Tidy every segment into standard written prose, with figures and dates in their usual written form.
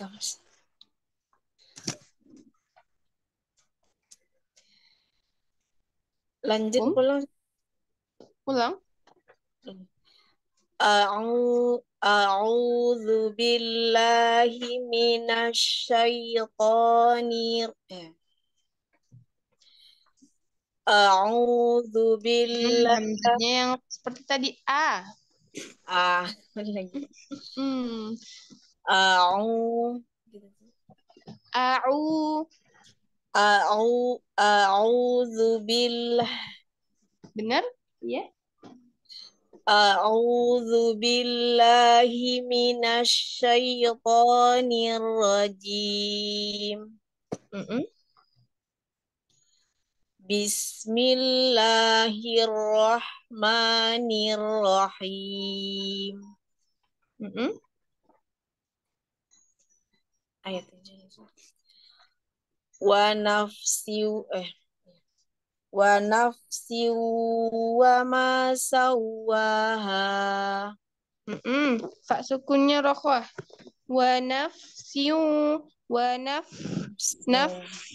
Mas. Lanjut pulang. Ulang. A'udzu billahi minasy syaithanir. A'udzu billahi. Hamzahnya yang seperti tadi A. Lagi. Hmm. A'u A'u. a'udzu billah. Benar? Ya. A'udzu billahi minasy syaithanir rajim. Mm-mm. Bismillahirrahmanirrahim. Mm-mm. Ayat aja. Wa nafsi wa nafsi wa ma sawaha. Fa sukunnya rokhwah. Wa nafsiu. Wa naf.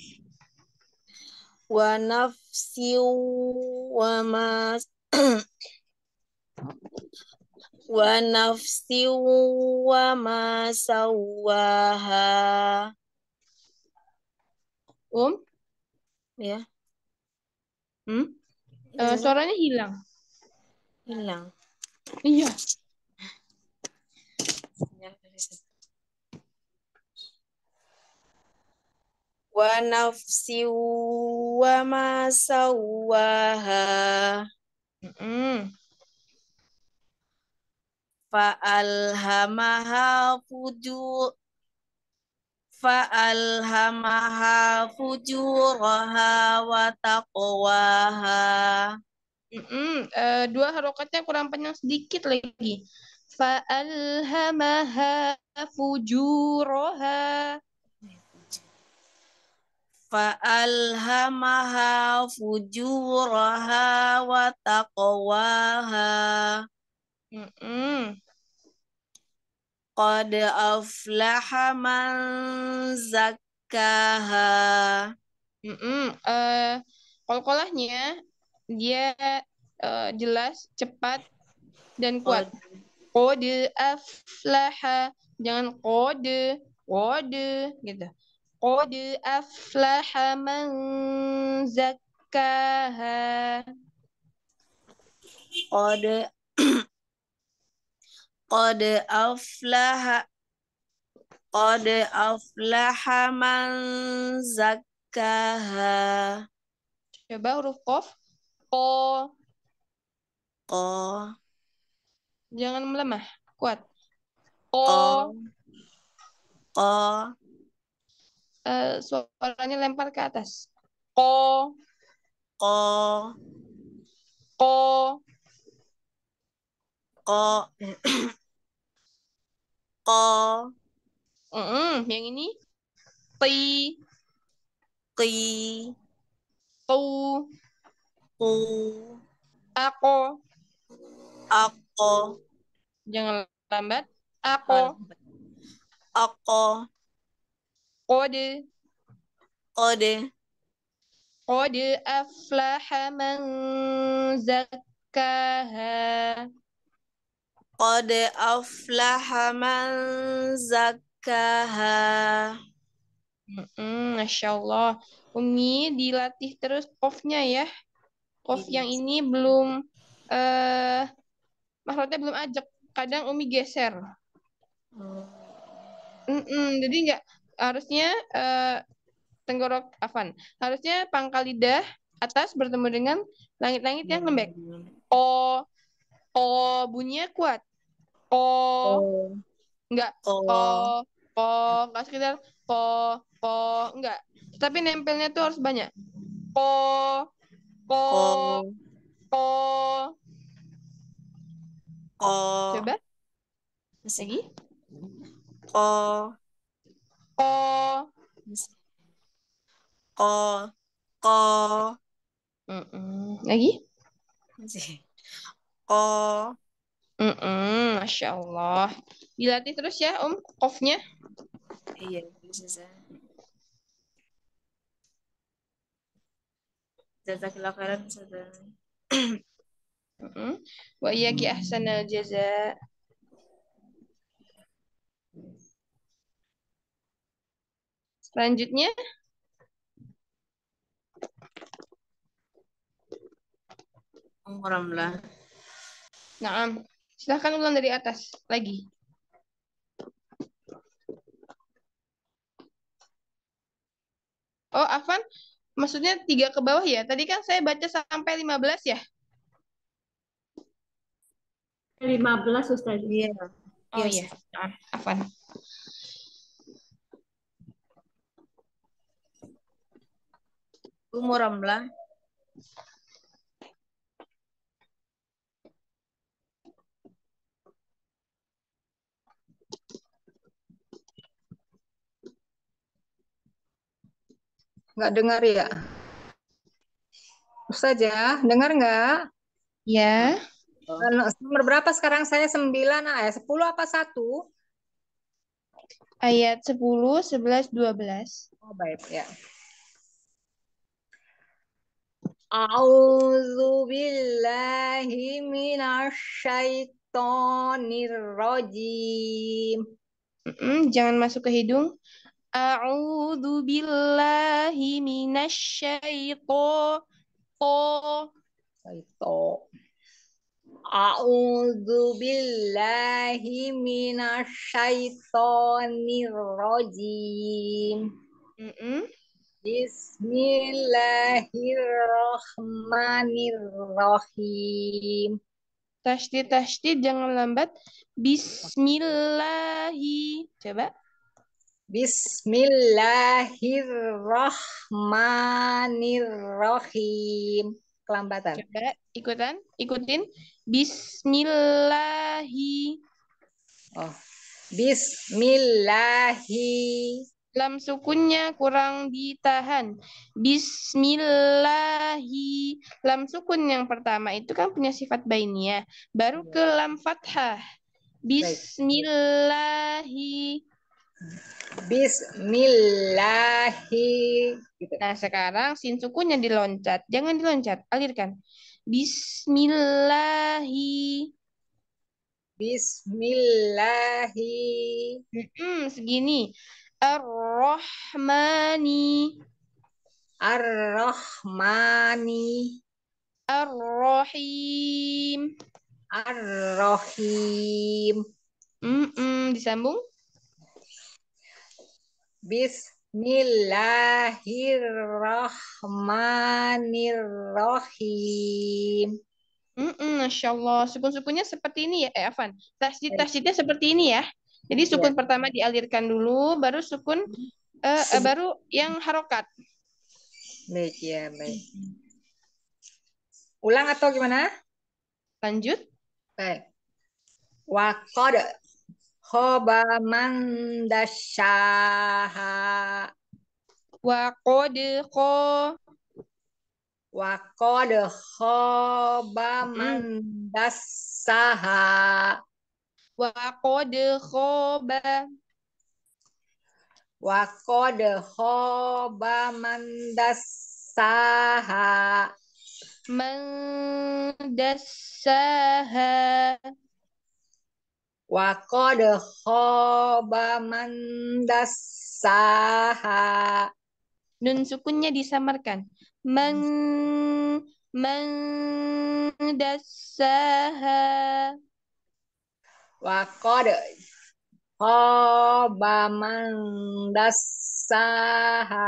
Wa nafsi wa ma wa nafsi wa ma sawaha. Ya, Suaranya hilang. hilang. Iya. Wa nafsi wa ma sawaha. Fa'alhamaha fujur Fa'alhamaha fujuraha wa taqwaha. Dua harokatnya kurang panjang sedikit lagi. Fa'alhamaha fujuraha. Fa'alhamaha fujuraha wa taqwaha. Qad aflaha man zakkaha. Qalqalahnya dia jelas, cepat, dan kuat. Qad Qad aflaha. Jangan qad, qad gitu. Qad aflaha man zakkaha. qad qad aflaha qad aflaha man zakkaha. Coba huruf qaf. Qa. Qa Jangan melemah, kuat. Qa. qa qa Suaranya lempar ke atas. Qa. qa Qa. qa qa Yang ini ti. qi Tu. qu Ako. aqo Jangan lambat. Ako. aqo Qad. qad Qad aflaha man zakkaha. qad aflaha man zakkaha. Masya Allah. Umi dilatih terus qafnya ya. Qaf yang ini belum eh maksudnya belum ajak. Kadang Umi geser. Jadi nggak harusnya tenggorok afan. Harusnya pangkal lidah atas bertemu dengan langit-langit yang lembek. O, o bunyinya kuat. O, Oh, nggak o, oh, o, nggak sekedar o, o, nggak. Tapi nempelnya tuh harus banyak. O, o, oh, o. oh, Coba masih, lagi. oh, O. masih, oh, oh, Lagi. masih, oh, Masya Allah. Dilatih terus ya, Om, qafnya. Iya, bisa. Jazakillah khairan Ustazah. Mm-mm. Wa iyyaki ahsanal jaza. Selanjutnya, Alhamdulillah. naam. Silahkan ulang dari atas lagi. Oh, Afan, maksudnya 3 ke bawah ya? Tadi kan saya baca sampai 15 ya? 15 Ustaz. Iya. Oh Iya, iya, Ustaz. naam, Afan. Alhamdulillah. Nggak dengar ya? Ustaz ya, dengar nggak? Ya, Oh. Nomor berapa sekarang saya 9, 10 apa 1? ayat 10, 11, 12. Oh baik ya. A'udzu billahi minasyaitonir rajim. Jangan masuk ke hidung. A'udzu billahi minasyaiton. Saito. A'udzu billahi minasyaitonir rajim. Mm-mm. Bismillahirrahmanirrahim. Tasydid, tasydid, jangan lambat. Bismillahi. Coba. Bismillahirrahmanirrahim. Kelambatan. Coba ikutin. Bismillahi. Oh. Bismillahi. Lam sukunnya kurang ditahan. Bismillahi. Lam sukun yang pertama itu kan punya sifat bainiyah. Baru ke lam fathah. Baik. Bismillahi. Bismillahi. Gitu. Nah, sekarang sin sukunnya diloncat. Jangan diloncat, alirkan. Bismillahi. Bismillahi. Segini. Ar-Rahmani. Ar-Rahmani. Ar-Rahim. Ar-Rahim. Disambung. Bismillahirrahmanirrahim. Masya Allah. Sukun-sukunnya seperti ini ya, Afan. Baik. Tasdid-tasdidnya seperti ini ya. Jadi Ya. sukun pertama dialirkan dulu, baru sukun, baru yang harokat. Baik ya, baik. Ulang atau gimana? Lanjut. Baik. Waqad khaba man dasyaha. Wa ko. Waqad khaba man Mm-mm. dassaha. Wa qad khoba. Waqad khaba man dassaha. Man dassaha. Waqad khaba man dassaha. Nun sukunnya disamarkan. Man dassaha. Waqad khaba man dassaha.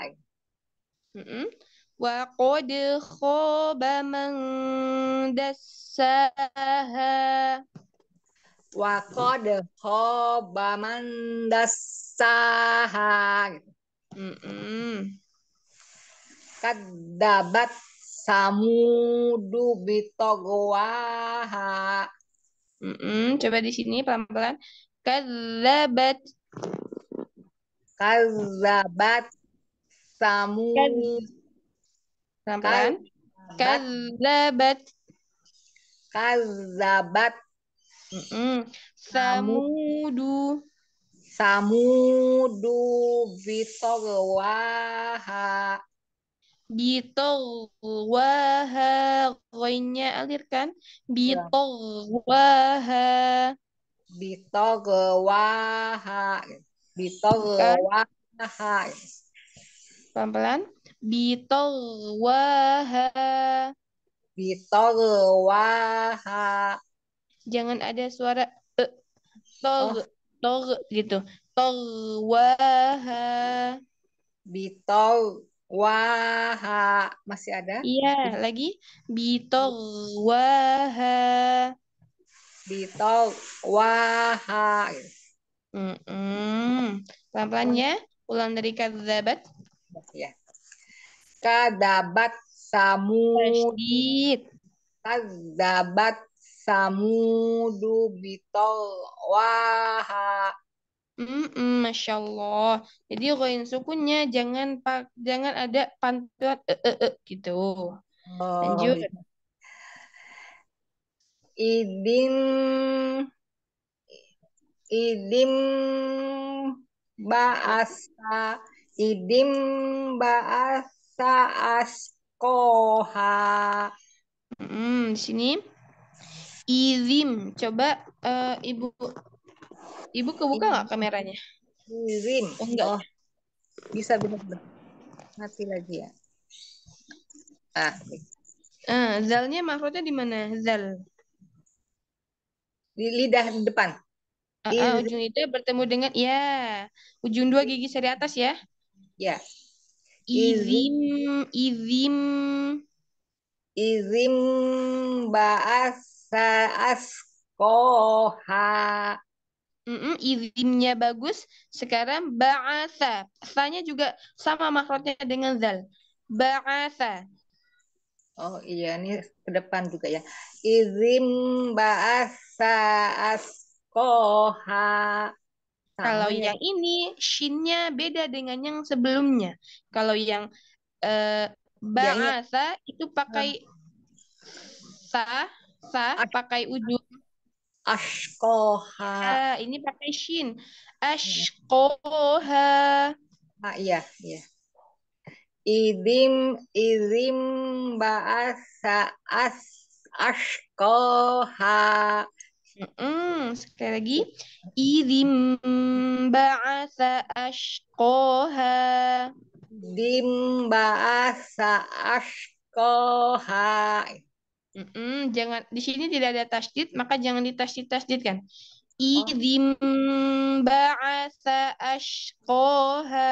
Wa qad khaba man dassaha. Waqad khaba man dassaha. Kadzabat samudu bitogwaha. Coba di sini pelan-pelan. Kadzabat. Kadzabat samud. Pelan-pelan. Kadzabat Kadzabat. kadzabat samud. Samudu. Samudu bitowaha. Bitogwaha. Goinya alirkan. Ya. Bitogwaha. Bitowaha. Bukan. Bitowaha. Pelan-pelan. Bitogwaha. Bitowaha. Jangan ada suara Oh, tog, tog gitu. Togwaha. bitowaha. Masih ada? Iya, lagi. Bitogwaha. Bitowaha. Pelan-pelan ya. Ulang dari kadzabat. Ya. Kadabat samud. Tasydid. Kadabat samudu bitowaha. Masya Allah. Jadi ghain sukunnya jangan ada pantulan gitu. Oh, Lanjut. idim idim baasa idim baasa askoha. Di sini izim. Coba ibu kebuka nggak kameranya? Idim. Oh enggak. Oh, bisa benar-benar mati lagi ya. Ah, Zalnya maksudnya di mana? Zal. di lidah depan. Izim, Ujung lidah bertemu dengan ya. Ujung dua gigi seri atas ya. ya. Izim, Izim, izim. izim baasa askoha. Izimnya bagus. Sekarang ba'atha. Sa-nya juga sama maksudnya dengan zal. Ba'atha. Oh iya, ini ke depan juga ya. Izim bahasa askoha. Sama Kalau ya. yang ini, shinnya beda dengan yang sebelumnya. Kalau yang Ya ini ba'atha itu eh, pakai sa, as- pakai ujung. askoha. Ini pakai shin. Ashkoha. Ah, iya, iya. Izim bahasa askoha. Sekali lagi. Idim ba'atha ashkoha. Izim bahasa askoha. Jangan di sini tidak ada tasdid, maka jangan ditasdid kan. Oh, Idim ba'atha ashqaha.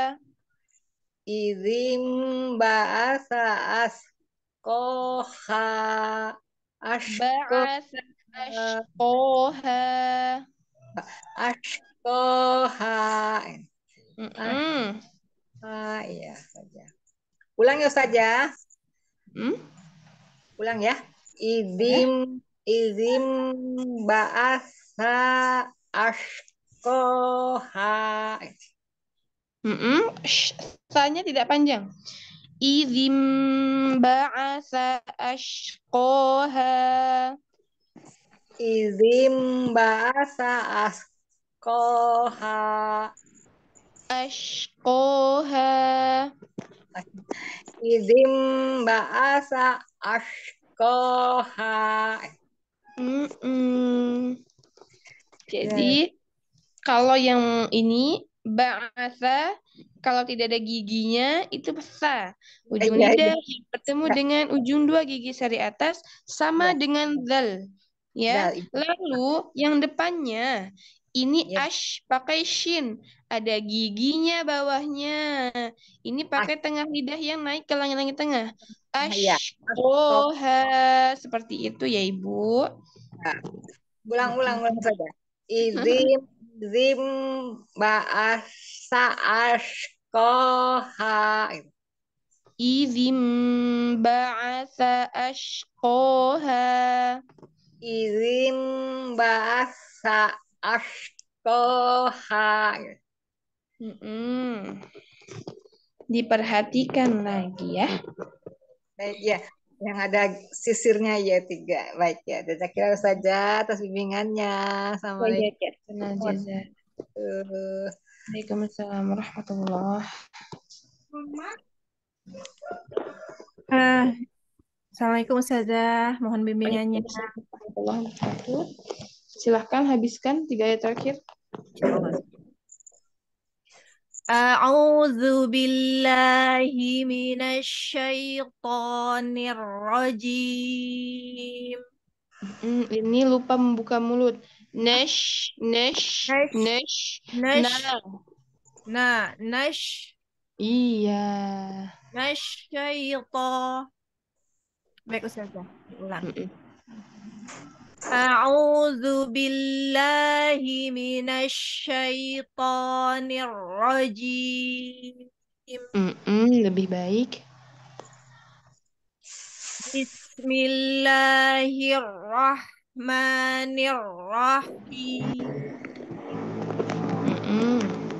izim bahasa askoha. Askoha. Ba'atha ashqaha. Ashkoha. Mm-mm. Ah, iya saja. Ulang ya saja. Hmm? Ulang ya. Ya. Izim bahasa ashkoha. Sa-nya tidak panjang. Idim ba'atha ashqaha. Izim bahasa ashkoha. Ashqaha. Izim bahasa ashkoha. Mm-mm. Ya, Jadi kalau yang ini ba'atha, kalau tidak ada giginya itu sa. Ujung iya, iya. lidah yang bertemu dengan ujung dua gigi sari atas sama Ya, dengan zal. Ya. dah, iya. Lalu yang depannya ini Ya, ash pakai shin. Ada giginya bawahnya. Ini pakai tengah lidah yang naik ke langit-langit tengah. ya. Ashkoha. Ashkoha. Seperti itu ya Ibu. Ulang saja. Izim, izim bahasa ashkoha. Izim ba'atha ashqaha. Izim bahasa ashkoha. Mm-mm. Diperhatikan lagi ya. Baik ya, yang ada sisirnya ya tiga. Baik ya, jazakallahu saja atas bimbingannya. Ya, ya, Assalamualaikum. ya. Tenang, Jaza. Eh, Waalaikumsalam warahmatullah. Eh, Assalamualaikum Ustazah, mohon bimbingannya. Waalaikumsalam warahmatullahi wabarakatuh. Silahkan habiskan 3 ayat terakhir. Insyaallah. A'udzu billahi minasy syaithanir rajim. Ini lupa membuka mulut. Nesh, nesh, Nash, nesh. nash, Nah, nash, iya. nasyaiton. Baik Ustazah, diulang. Mm-mm. A'udzu billahi minasy syaithanir rajim. Lebih baik. Bismillahirrahmanirrahim. Mm-mm.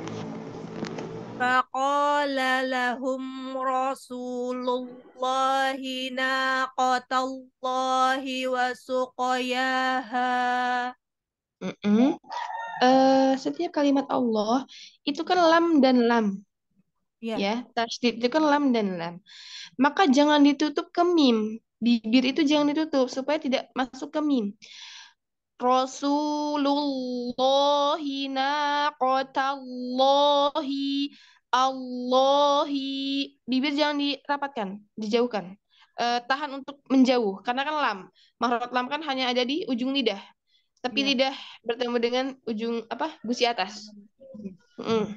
Faqala lahum Rasulullahi naqatallahi wa suqayaha. Mm-mm. Setiap kalimat Allah itu kan lam dan lam, Ya, ya. Tasydid itu kan lam dan lam. Maka jangan ditutup ke mim. Bibir itu jangan ditutup supaya tidak masuk ke mim. Rasulullahi naqatallahi Allahi. Bibir jangan dirapatkan, dijauhkan. Tahan untuk menjauh karena kan lam. Mahrot lam kan hanya ada di ujung lidah, tapi ya. lidah bertemu dengan ujung apa? Gusi atas. Mm.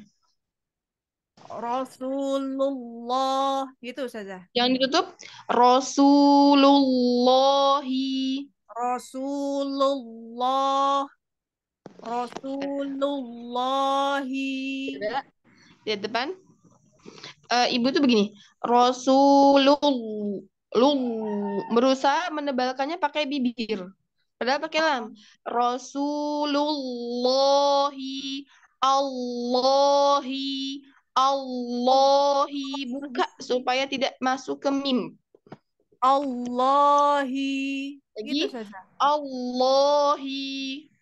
Rasulullah gitu Ustazah. Jangan ditutup. Rasulullahi. Rasulullah, Rasulullahi. Coba lihat depan. Ibu tuh begini. Rasulullah. Berusaha menebalkannya pakai bibir. Padahal pakai lam. Rasulullahi. Allahi. Allahi. Buka supaya tidak masuk ke mim. Allahi. Gitu Lagi. saja. Allahi.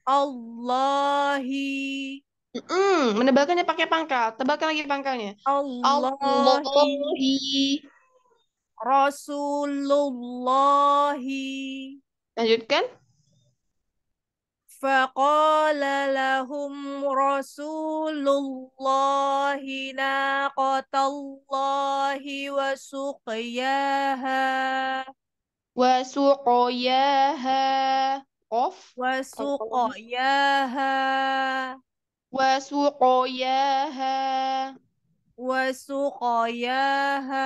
Allahi. Menebalkannya pakai pangkal. Tebalkan lagi pangkalnya. Allahi. Allahi. Rasulullahi. Lanjutkan. Faqala lahum Rasulullahi naqatallahi wa suqyaha. Wasuqoyaha. Qaf. Wa Qalqalah. suqyaha. Wasuqoyaha. Wa suqyaha.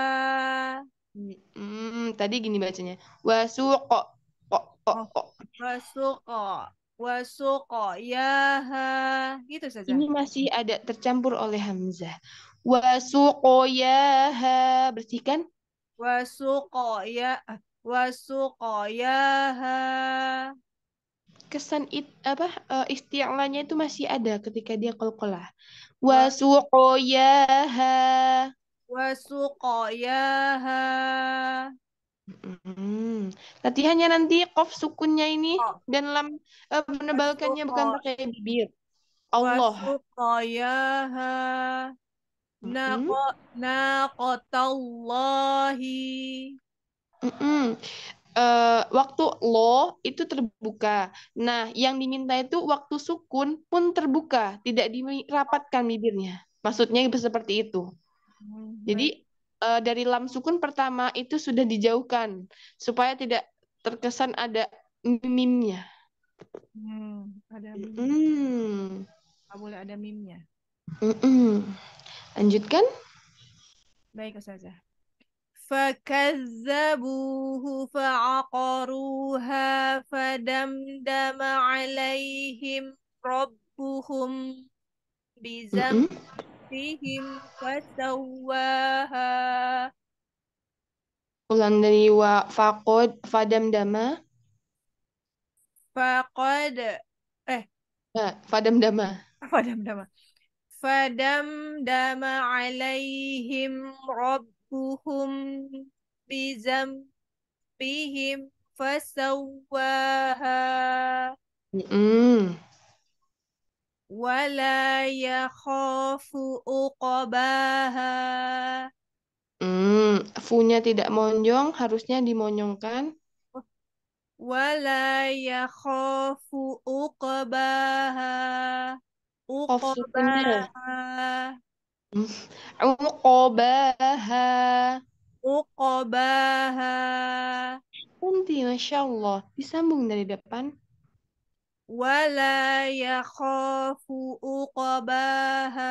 Tadi gini bacanya. Wasuqo. Kok, kok, Oh, kok. wasuqa. Wasuqyaha. Gitu saja. Ini masih ada tercampur oleh Hamzah. Wasuqoyaha. Bersihkan. Wasuqya. Wasuqyaha. Kesan apa isti'lanya itu masih ada ketika dia qalqalah. Wa Wasuqoyaha. wasuqyaha. Latihannya nanti qaf sukunnya ini Oh, dan lam menebalkannya bukan wasuqa. pakai bibir. Allah. Wasuqyaha. Mm-mm. Naqatallahi. Mm-mm. Waktu lo itu terbuka. Nah, yang diminta itu waktu sukun pun terbuka, tidak dirapatkan bibirnya. Maksudnya seperti itu. Jadi Baik. dari lam sukun pertama itu sudah dijauhkan supaya tidak terkesan ada mimnya. Ada mim. Mm. Nggak boleh ada mimnya. Mm-mm. Lanjutkan. Baik, Ustazah. فكذبوه فعقروها فدمدم عليهم ربهم Mm-mm. بذنبهم فسواها. Ulang dari wa faqad fadam dama. فقد Fadam dama. فدمدم فدمدم عليهم ربهم بذنبهم فسواها. Mm-mm. ولا يخاف عقباها. Fu-nya tidak monjong, harusnya dimonyongkan. ولا يخاف عقباها. Qaf sukunnya. عقباها. Hmm. Uqobaha. عقباها. Nanti, Masya Allah. Disambung dari depan. ولا يخاف عقباها.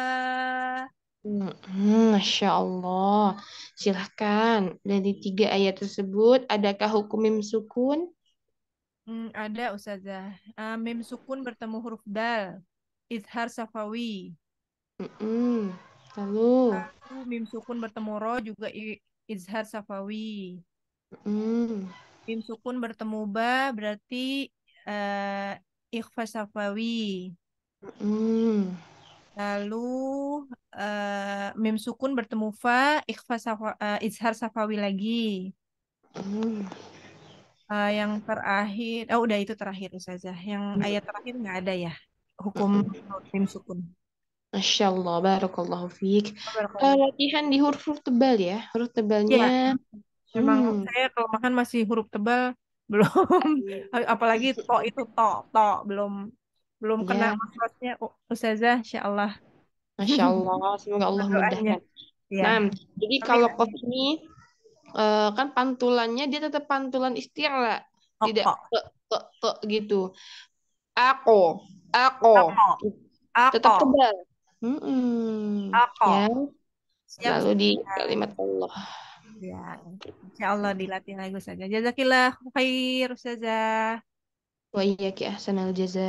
Masya Allah. Silahkan. Dari 3 ayat tersebut, adakah hukum mim sukun? Ada Ustazah. Mim sukun bertemu huruf dal. Izhar safawi. Mm-mm. Lalu, Lalu mim sukun bertemu ro juga izhar safawi. mm, Mim sukun bertemu ba berarti ikhfa safawi. mm, Lalu mim sukun bertemu fa izhar safawi lagi. mm, Yang terakhir, oh udah itu terakhir Ustazah. Yang ayat terakhir nggak ada ya hukum mm. mim sukun. Masya Allah, barakallahu fiik. Barakallah. Latihan di huruf-huruf tebal ya. Huruf Iya, tebalnya, memang hmm, saya kalau makan masih huruf tebal belum, apalagi to itu to belum belum kena ya, maksudnya. Oh, Ustazah, Insya Allah. Masya Allah. Semoga Allah Doanya. mudahkan. Ya, Nah, jadi amin kalau amin. qaf ini kan pantulannya dia tetap pantulan isti'la, tidak Oko, ke gitu. Ako, ako, ako, tetap ako, tebal. Mm-mm. ako. Ya, Siap. selalu di kalimat Allah. Ya, Insya Allah dilatih lagi saja. Jazakillah khair Ustazah. Wa iyyaki ahsanal jaza.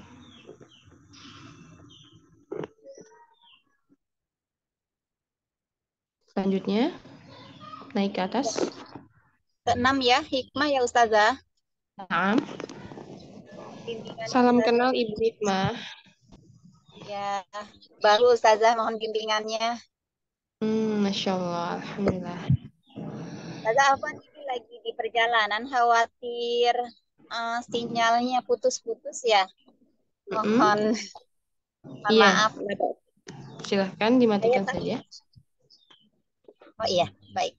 Selanjutnya, naik ke atas. Keenam ya, hikmah ya Ustazah. Naam. Bimbingan Salam Ustazah. kenal Ibu Hikmah. Ya, baru Ustazah mohon bimbingannya. Masya Allah, Alhamdulillah. Ustazah Afwan ini lagi di perjalanan, khawatir sinyalnya putus-putus ya. Mm-mm. Mohon Iya, maaf. silahkan Saya dimatikan tak. saja. Oh iya, baik.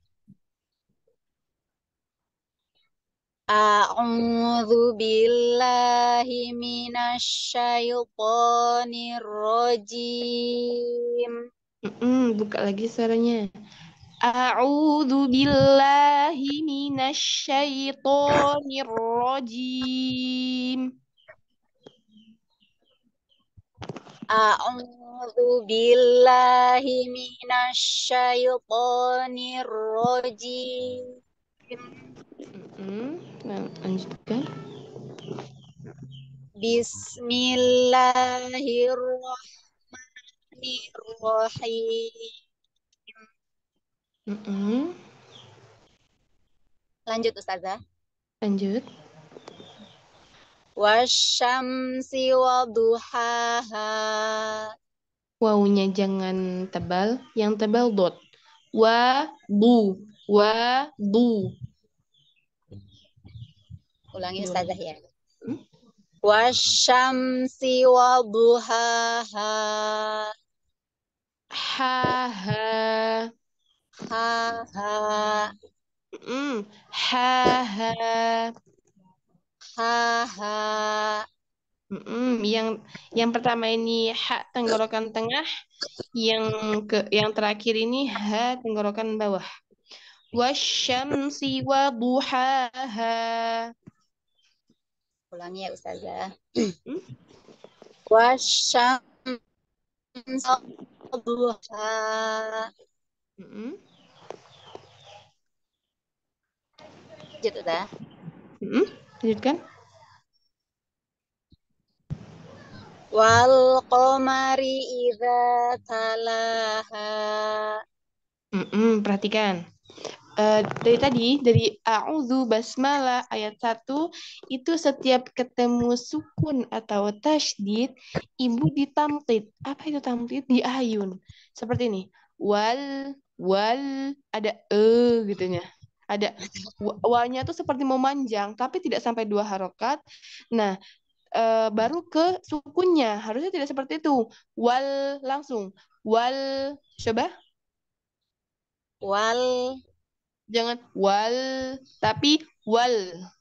A'udzu billahi minasyaitonir rajim. Buka lagi suaranya. A'udzu billahi minasyaitonir rajim. A'udzu billahi minasyaitonir rajim. Nah, lanjutkan. Bismillahirrahmanirrahim. Mm-mm. Lanjut Ustazah. Lanjut. Wasyamsi waduhaha. Wawunya jangan tebal, yang tebal dot. Wa du. Ulangi Dua. Ustazah ya. Hmm? Wasyamsi waduhaha. Ha ha. Ha ha. Ha ha. Ha ha. Yang pertama ini ha tenggorokan tengah, yang terakhir ini ha tenggorokan bawah. Wasyamsi wa duhaha. Ulangi ya Ustazah. Hmm? Wasyamsi waduhaha. Mm-mm. Lanjut Ustazah. Lanjutkan. Wal qamari idza talaha. Perhatikan. Dari a'udzu basmalah ayat 1 itu setiap ketemu sukun atau tasydid ibu ditamtid. Apa itu tamtid? Di ayun. Seperti ini. Wal ada gitunya. Ada wanya tuh seperti memanjang tapi tidak sampai 2 harokat. Nah, baru ke sukunnya. Harusnya tidak seperti itu. Wal langsung. Wal, coba. Wal, Jangan wal, tapi wal.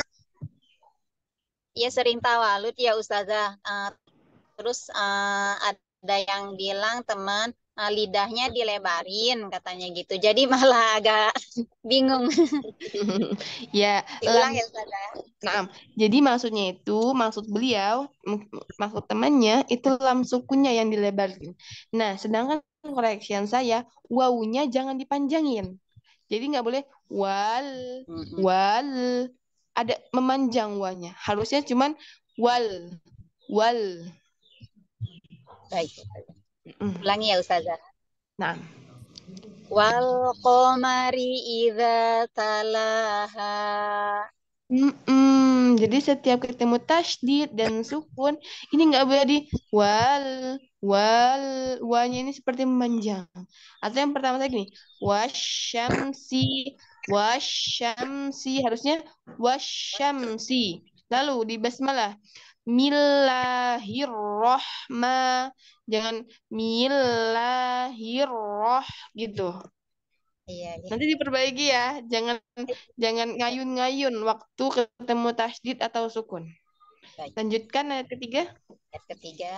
ya sering tawalut ya Ustazah. Terus ada yang bilang teman lidahnya dilebarin katanya gitu. Jadi malah agak bingung. Ya, Diulang ya Ustazah. nah, jadi maksudnya itu, maksud beliau, maksud temannya itu lam sukunya yang dilebarin. Nah, sedangkan correction saya, wawunya jangan dipanjangin. Jadi nggak boleh wal, Mm-mm. wal, ada memanjang wanya. Harusnya cuman wal, wal. Baik. Mm. Ulangi ya Ustazah. Nah, Wal qamari idza talaha. Jadi setiap ketemu tasydid dan sukun, ini nggak boleh di wal, wal, wanya ini seperti memanjang. Atau yang pertama lagi nih, wasyamsi, wasyamsi, harusnya wasyamsi. Lalu di basmalah, millahirrohma, jangan millahirroh gitu. Iya, iya. Nanti diperbaiki ya, jangan jangan ngayun-ngayun waktu ketemu tasydid atau sukun. Baik. Lanjutkan ayat ketiga. Ayat ketiga.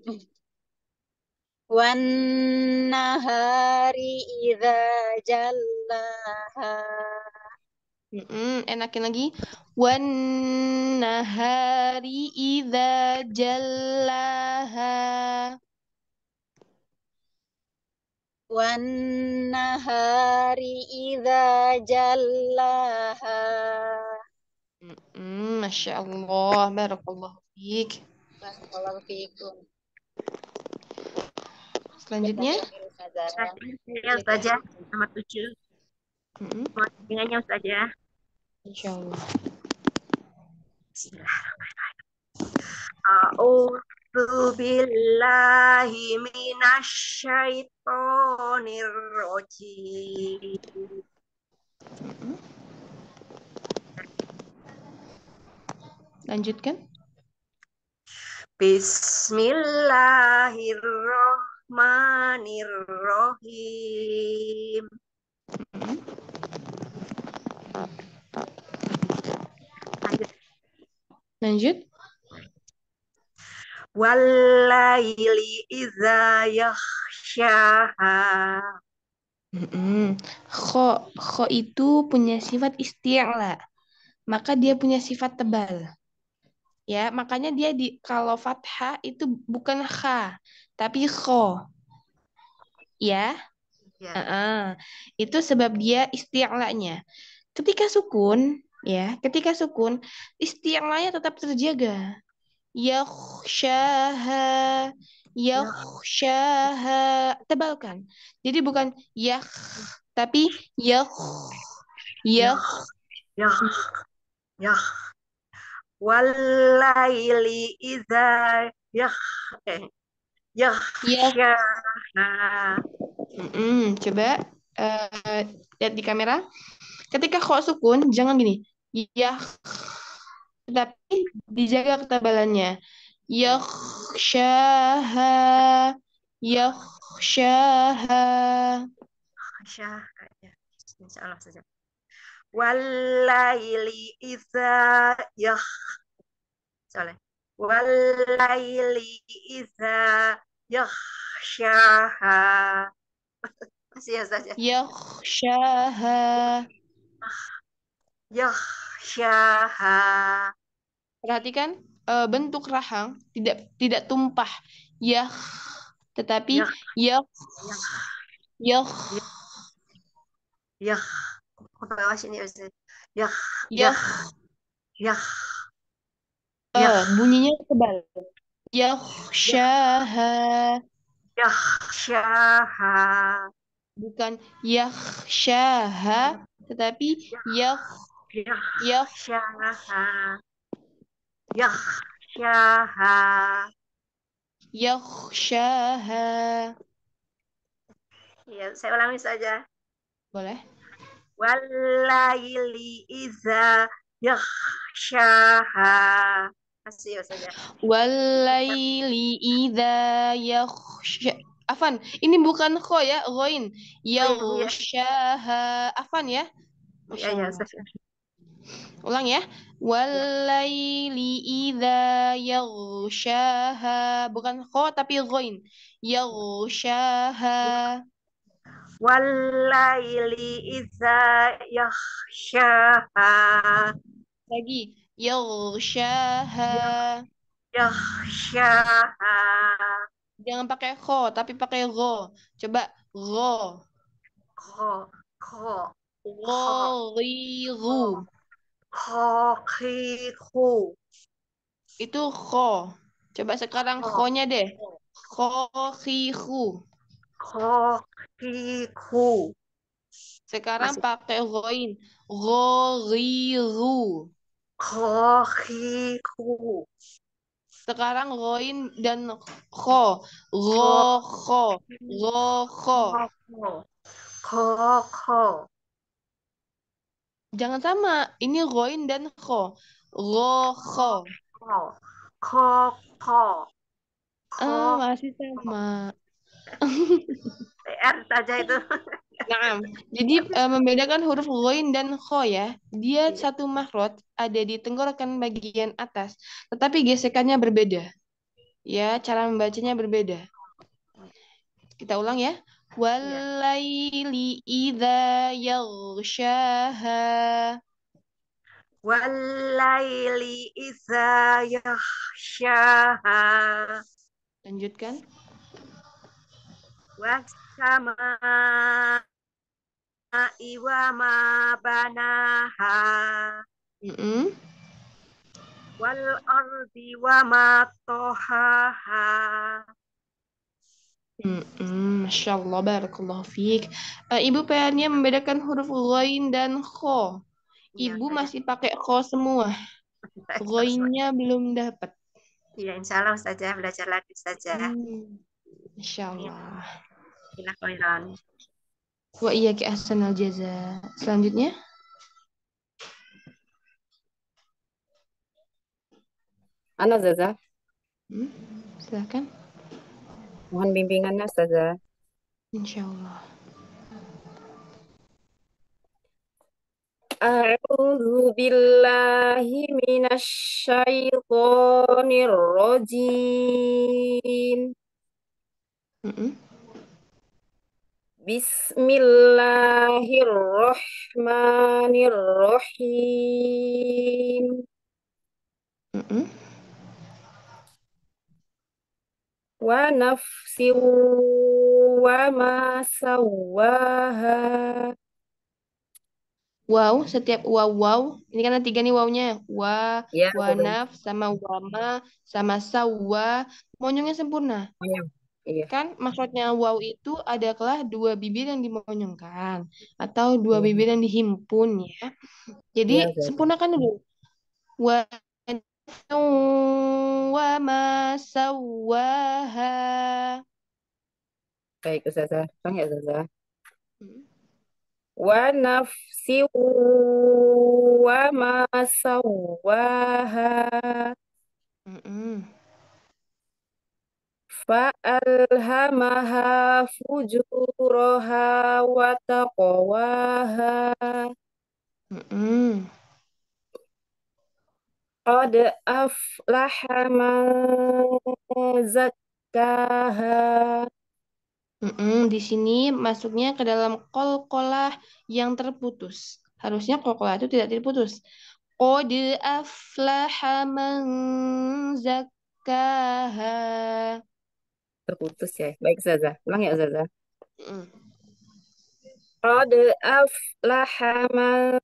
Wan nahari idza jallaha. Enakin lagi. Wan nahari idza jallaha. Wan nahari idza jallaha. Masya Allah, barakallahu fiik. Barakallahu fiikum. Selanjutnya, Jazakallahu Ustazah. Ya Ustazah, nomor 7. Mm-mm. Mohon bimbingannya Ustazah. Insya Allah. A'udzu billahi minasyaitonir rajim. Lanjutkan. Bismillahirrahmanirrahim. Mm-mm. Lanjut. Lanjut. Walaili idza yakhshaha. Kho itu punya sifat isti'la, maka dia punya sifat tebal. Ya, makanya dia kalau fathah itu bukan kha, tapi kho. Ya. Ya. Itu sebab dia isti'lanya. Ketika sukun, isti'lanya tetap terjaga. Yakhshaha, yakhshaha, tebalkan. Jadi bukan tapi yakh, Yah, yakh. yah, yah. Walaili idza yah, Ya, yakhshaha. coba lihat di kamera. Ketika kho sukun, jangan gini. Ya, tetapi dijaga ketebalannya. Yakhshaha, yakhshaha. Syah, ya. Insya Allah saja. Walaili idza yah, soleh. Walaili idza yakhshaha. Masih ya saja. Yakhshaha. Yakhshaha. Perhatikan bentuk rahang tidak tumpah. Yah, tetapi Yah, yah, yah, yah, yah. Ke bawah sini ya Ustaz. Yah, yah. yah, yah, yah, Bunyinya tebal. Yakhshaha, yakhshaha. bukan yakhshaha, tetapi yah, yah, Yakhshaha. Yakhshaha. yakhshaha. Ya, saya ulangi saja. Boleh? Walaili iza yakhshaha. Masih Ustazah. Walaili idza yakhsha. Afan, ini bukan kho ya, ghain. Oh iya Bu ya. Yaghshaha. Afan ya. Iya Masya ya Allah. Ustazah. Ulang ya. Ya. Walaili idza yaghshaha. Bukan kho tapi ghain. Yaghshaha. Walaili idza yakhshaha. Lagi. Yaghshaha. Yakhshaha. Jangan pakai kho, tapi pakai ro. Coba ro. Kho, kho, kho, Ghoriru. kho, khihu. Itu kho. Coba sekarang Kho, kho-nya deh. Khohihu. kho, khihu. Sekarang Masih pakai ghoin. Ghoriru. kho, khihu. Sekarang ghoin dan kho. Kho, Rokho. Rokho. kho, kho, kho. Jangan sama. Ini ghoin dan kho. Rokho. Kho, kho, kho, kho. Masih sama. R saja itu. Nah, jadi membedakan huruf ghoin dan kho ya. Dia Iya. satu makhraj ada di tenggorokan bagian atas, tetapi gesekannya berbeda. Ya, cara membacanya berbeda. Kita ulang ya. Walaili idza yaghshaha. Walaili idza yakhshaha. Lanjutkan. Wassama'i wa ma banaha. Wal ardi wa ma tohaha. Masya Allah, barakallahu fiik. Ibu PR-nya membedakan huruf ghain dan kho. Iya, Ibu Ustazah. masih pakai kho semua. Ghainnya belum dapat. Iya, insya Allah Ustazah belajar lagi saja. Masya Allah. Bila khairan. Wa iyyaki ahsanal jaza. Selanjutnya. Ana Zaza, Silakan. mohon bimbingannya Zaza. Insya Allah. A'udzu billahi minasy syaithanir rajim. Bismillahirrahmanirrahim. Wa nafsin wa ma sawwaha. Wow, setiap wow. Ini kan ada 3 nih wawnya. Ya, Wanaf, sama wama, sama sawa. Monyongnya sempurna. iya. Kan maksudnya wow itu adalah 2 bibir yang dimonyongkan. Atau 2 bibir yang dihimpun ya. Jadi Iya, Zaza. sempurnakan dulu. Wa wama sawaha. Baik, Ustazah. Bang ya, Ustazah. Wa nafsi wa ma sawwaha. Fa'alhamaha fujuraha wa taqwaha. Qad aflaha man zakkaha. Di sini masuknya ke dalam qalqalah yang terputus. Harusnya qalqalah itu tidak terputus. Qad aflaha man zakkaha. Terputus ya. Baik, Zaza. Ulang ya, Zaza. Mm. Qad aflaha man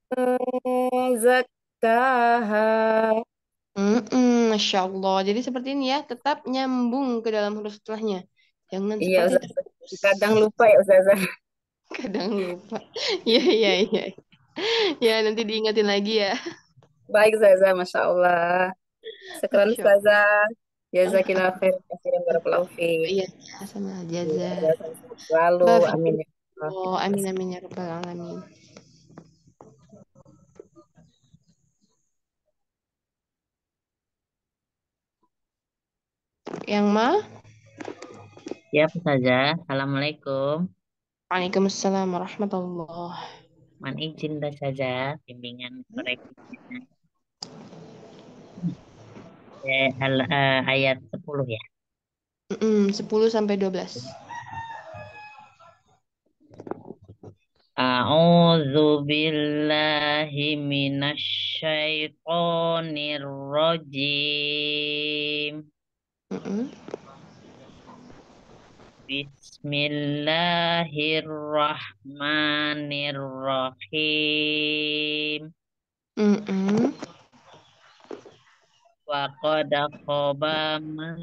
zakkaha. Masya Allah. Jadi seperti ini ya, tetap nyambung ke dalam huruf setelahnya. Jangan Iya, seperti Ustazah. terputus. Kadang lupa ya, Ustazah. Kadang lupa. Iya, iya, iya. Ya, nanti diingatin lagi ya. Baik, Ustazah. Masya Allah. Sekarang Masya Allah. Ustazah. Jazakillah khair. Kasihan barakallahu fiik. Iya, sama jaza. Selalu. Amin. Ya Allah. Oh, amin amin ya rabbal alamin. Yang ma? Ya, Ustazah. Assalamualaikum. Waalaikumsalam warahmatullah. Mohon izin Ustazah, bimbingan koreksinya. Ayat 10 ya. 10 sampai 12. A'udzu billahi minasyaitonir rajim. Mm-mm. Bismillahirrahmanirrahim. Mm-mm. Wa qad khaba man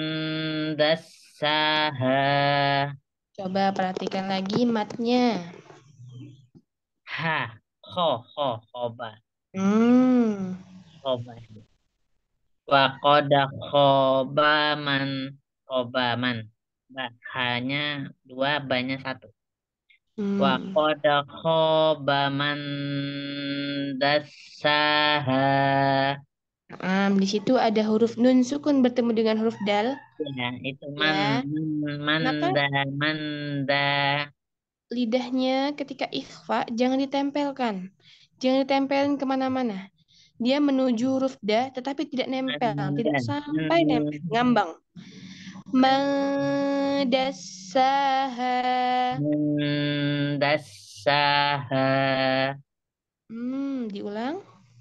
dassaha. Coba perhatikan lagi matnya. Ha, khoba. Hmm. Khoba. Wa qad khaba man, khoba man. Hanya dua, banyak satu. Wa Hmm. qad khaba man dassaha. Di situ ada huruf nun sukun bertemu dengan huruf dal. Ya, itu Ya. Maka manda. lidahnya ketika ikhfa jangan ditempelkan. Jangan ditempelin kemana-mana. Dia menuju huruf da tetapi tidak nempel. Tidak sampai nempel. Ngambang. Madasaha. Dassaha. Diulang.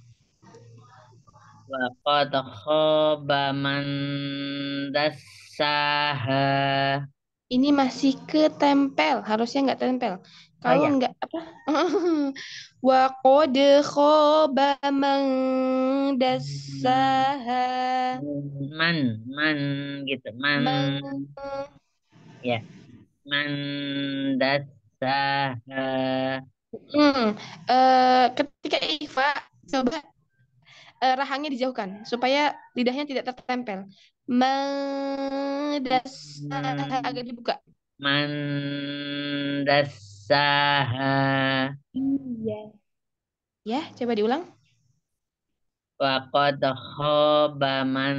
Wa qad khaba man dassaha. Ini masih ketempel, harusnya nggak tempel. Oh Kalau ya, nggak apa? Wa qad khaba man dassaha. man, man gitu, Man. ya, man dassaha. Ketika ikhfa, coba rahangnya dijauhkan supaya lidahnya tidak tertempel. Man dassaha agak dibuka. Man dassaha. Iya. Ya, coba diulang. Wa qad khaba man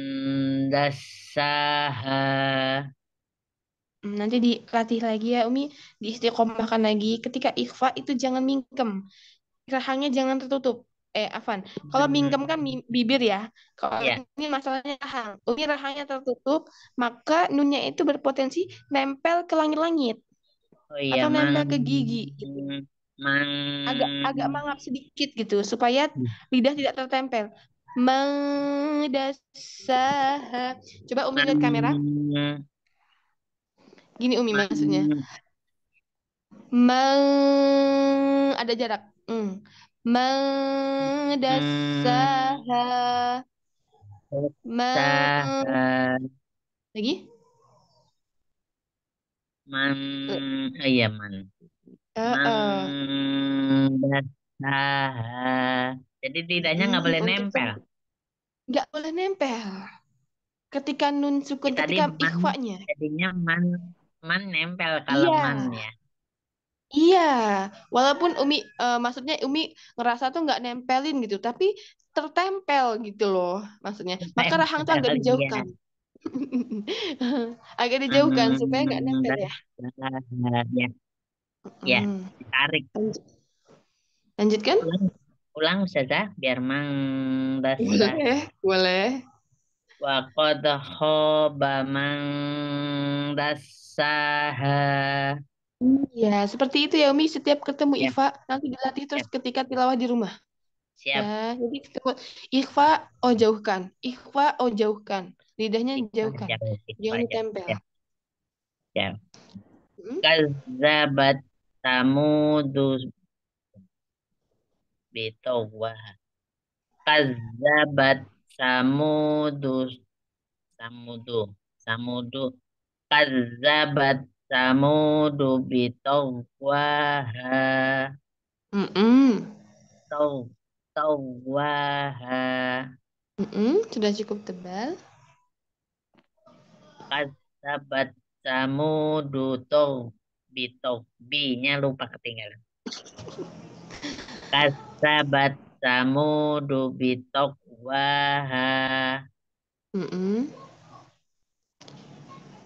dassaha. Nanti dilatih lagi ya, Umi. Diistiqomahkan lagi. Ketika ikhfa itu jangan mingkem. Rahangnya jangan tertutup. Afan. Kalau mingkem kan bibir ya. Kalau Ya, ini masalahnya rahang. Umi rahangnya tertutup, maka nunnya itu berpotensi nempel ke langit-langit oh iya, atau man, nempel ke gigi gitu. Agak agak man. mangap sedikit gitu supaya lidah tidak tertempel. Madasaha. Coba Umi lihat kamera. Man, Gini Umi maksudnya. man, Ada jarak. Madasaha. saha, Lagi. man, oh iya, man, man, Uh, saha. Jadi lidahnya nggak boleh untuk nempel. nggak boleh nempel. Ketika nun Ya, sukun, tadi ketika man, ikhfanya. jadinya man, man nempel kalau Iya, man ya. iya. Walaupun Umi, maksudnya Umi ngerasa tuh nggak nempelin gitu, tapi tertempel gitu loh, maksudnya. Maka rahang tuh agak Nempel, iya. dijauhkan. Agak dijauhkan supaya nggak Man, nempel ya. saha, ya, ya, Hmm. ditarik. Lanjutkan? Ulang, ulang Ustazah, biar mang dasah. Boleh, boleh. Wa qad khaba man dassaha. Ya, seperti itu ya Umi. Setiap ketemu Ya, Iva, nanti dilatih terus siap, ketika tilawah di rumah. siap. Ya, jadi ketemu Ikhfa, oh jauhkan. Ikhfa, oh jauhkan. Lidahnya jauhkan. Jauh, Jangan wajar. ditempel. Siap, siap. Hmm? Kazzabat samudu bitawah. Kazzabat samudu, samudu, samudu. Kazzabat samudu bitawah. Mm-mm. Taw, tawaha. Sudah cukup tebal. Kazzabat samudu taw, bitaw. B-nya lupa ketinggalan. Kazzabat samudu bitawwaha. Mm-mm.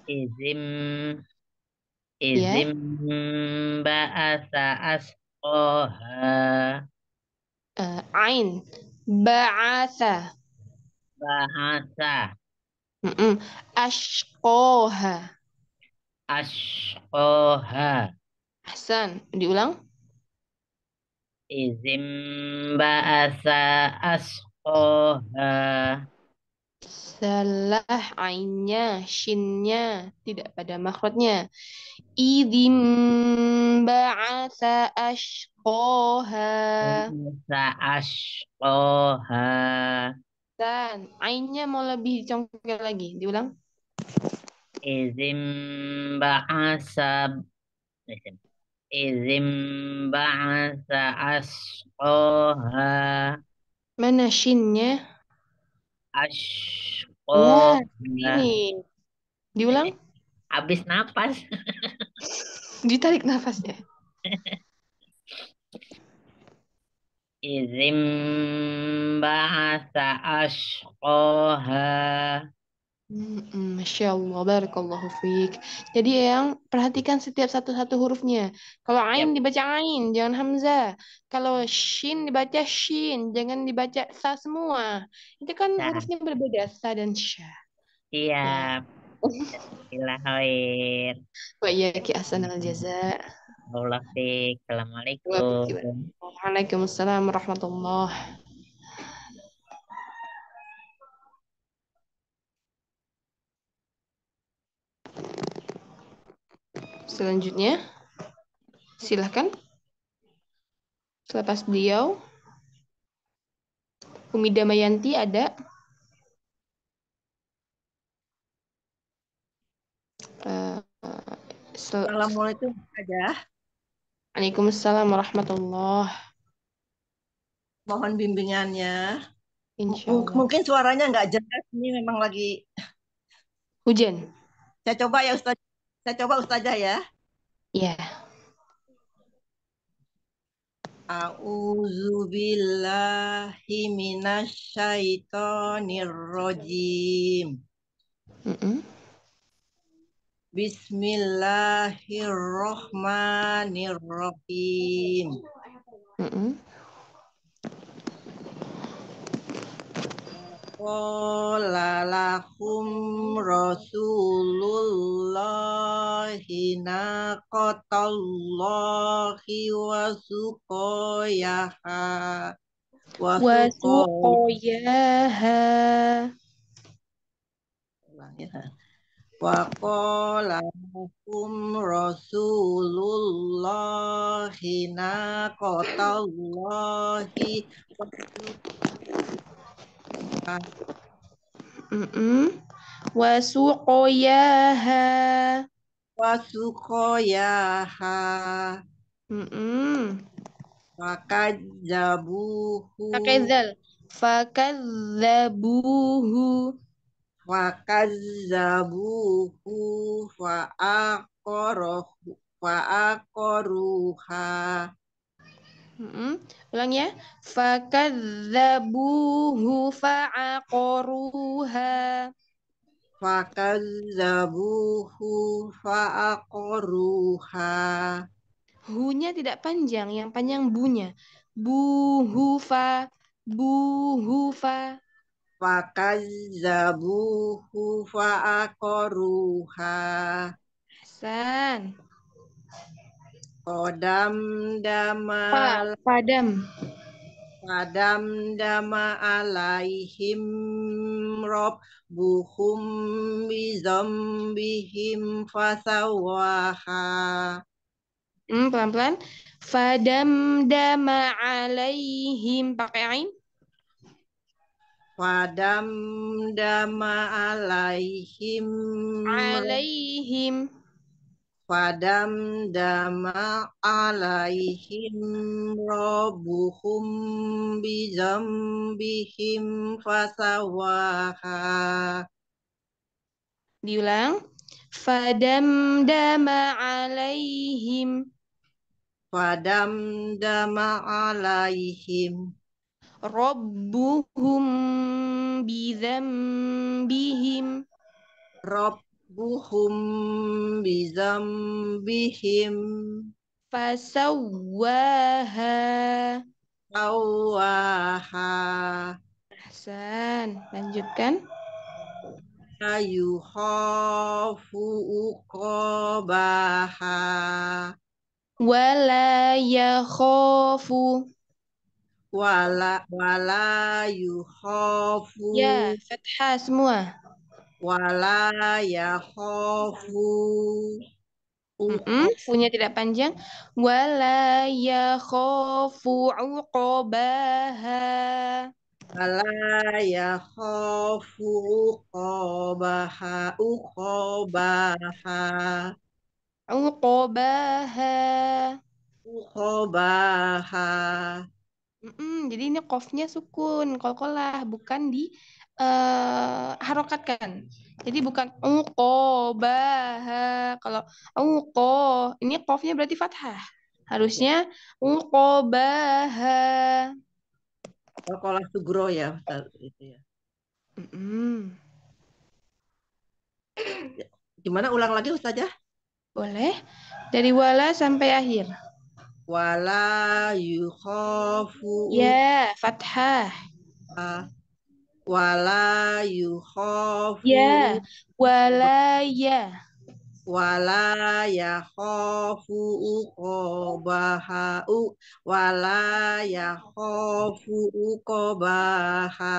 Izim Ya. izim ba'asa asqoha. Ain. Ba'atha. Bahasa Ashqoha. asqoha. Ahsan. Diulang. Izim ba'asa asqoha. Salah ainnya, shinnya tidak pada makhrajnya. Idim ba'atha ashqoha. Ba'asa asqoha. Dan ainnya mau lebih dicongkel lagi. Diulang. Izim ba'asa Izim ba'asa asqoha. Mana shinnya? Nah, Asqoha. ini. Diulang. Habis napas. Ditarik nafasnya. Izim ba'asa asqoha. Masya Allah, barakallahu fiik. Jadi yang perhatikan setiap satu-satu hurufnya. Kalau ain Yap. dibaca ain, jangan hamzah. Kalau shin dibaca shin, jangan dibaca sa semua. Itu kan Nah, hurufnya berbeda, sa dan sha. Ya. siap. Alhamdulillah khair. Wa iyyaki ahsanal jaza. Allah fiik. Wa biki wa. Assalamualaikum. Waalaikumsalam warahmatullahi. Selanjutnya, silahkan. Selepas beliau, Umi Damayanti ada. Eh, Assalamualaikum Ustazah. Waalaikumsalam warahmatullahi. Mohon bimbingannya. Insya Allah. Mungkin suaranya nggak jelas, ini memang lagi. Hujan. Saya coba ya Ustazah. Saya coba Ustazah ya. Ya. A'udzubillahi minasyaitonirrajim. Bismillahirrahmanirrahim. Qala lahum Rasulullahi naqatallahi wa suqayaha Wasuqoyaha. wa qala lahum Rasulullahi naqatallahi wa Wasuqoyaha. suqayaha fakadzabuhu Fakadzal. Fakadzabuhu. fa'aqaruha Ulang ya. Fakadzabuhu fa'aqaruha. fa'aqaruha Hu-nya tidak panjang, yang panjang bu-nya. Buhufa. Buhufa. fakadzabuhu fa'aqaruha Hasan. Kodam Padam. dama alaihim rabbuhum bizambihim fasawaha. Pelan-pelan. Fadamdama alaihim. Pakai ain. Fadamdama alaihim Alaihim. Fadamdama alaihim rabbuhum bizambihim fasawaha. Diulang. Fadamdama alaihim. Fadamdama alaihim Rabbuhum bidzambihim. buhum bizambihim Fasawwaha. sawaha Ahsan. Lanjutkan. la yukhafu uqabaha Wala yakhafu. wala yukhafu Ya, fathah semua. wala yakhafu Punya tidak panjang. Wala yakhafu uqabaha. wala yakhafu uqabaha Uqabaha. uqabaha Jadi ini qafnya sukun, qalqalah, bukan di harokatkan. Jadi bukan uqabaha. Kalau ini qafnya berarti fathah. Harusnya uqabaha. Qalqalah sugro ya Ustaz itu ya. Gimana ulang lagi Ustazah? Boleh. Dari wala sampai akhir. Wala yukhafu Ya, fathah. wala yukhafu Ya, wala ya. wala yakhafu uqabaha wala yakhafu uqabaha.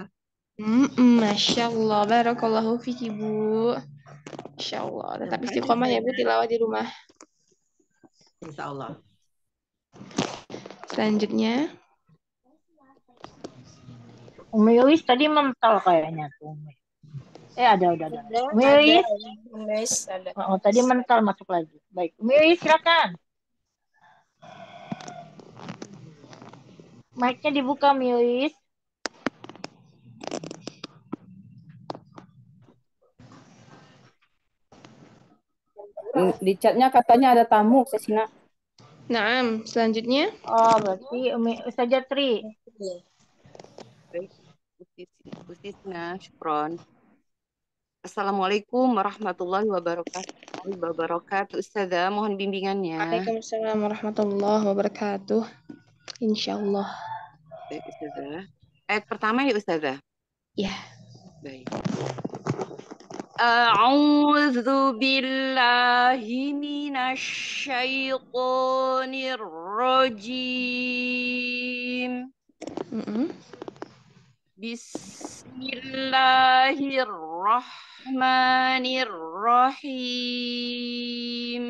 Masya Allah, barakallahu fiki Bu. Masya Allah, tetap istiqomah ya Bu tilawah di rumah. Insya Allah. Selanjutnya, Umi Uis tadi mental kayaknya tuh. Ada. Umi Uis. Ada. Oh, tadi mental masuk lagi. Baik, Umi Uis silakan. Mic-nya dibuka, Umi Uis. Di chatnya katanya ada tamu, Sesina. naam, selanjutnya. Oh, berarti Umi Ustazah Tri. Baik, Ustisna, syukron. Assalamualaikum warahmatullahi wabarakatuh. Ustazah, mohon bimbingannya. Waalaikumsalam warahmatullahi wabarakatuh. Insyaallah. Baik, Ustazah. Ayat pertama ya, Ustazah? Ya. Baik. A'udzu billahi minasy syaithanir rajim. Bismillahirrahmanirrahim.